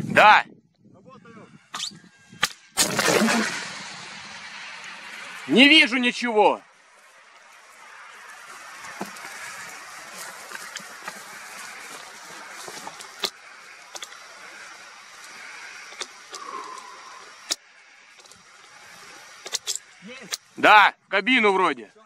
Да. Не вижу ничего. Да, в кабину вроде.